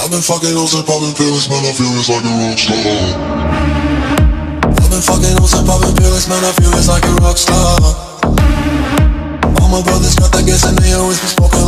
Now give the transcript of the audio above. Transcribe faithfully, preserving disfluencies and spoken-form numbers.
I've been fucking hoes and popping pills, man, I feel it's like a rock star. I've been fucking hoes and popping pills, man, I feel it's like a rock star. All my brothers got that gas and they always be smoking